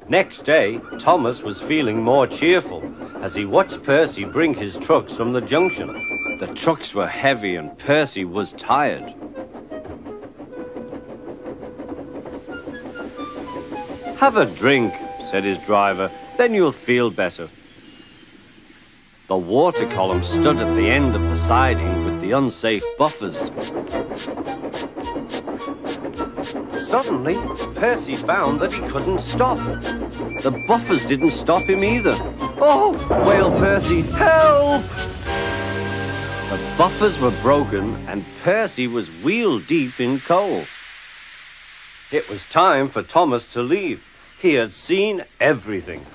Next day, Thomas was feeling more cheerful as he watched Percy bring his trucks from the junction. The trucks were heavy and Percy was tired. "Have a drink," said his driver, "then you'll feel better." The water column stood at the end of the siding with the unsafe buffers. Suddenly, Percy found that he couldn't stop. The buffers didn't stop him either. "Oh!" wailed Percy, "help!" The buffers were broken and Percy was wheel-deep in coal. It was time for Thomas to leave. He had seen everything.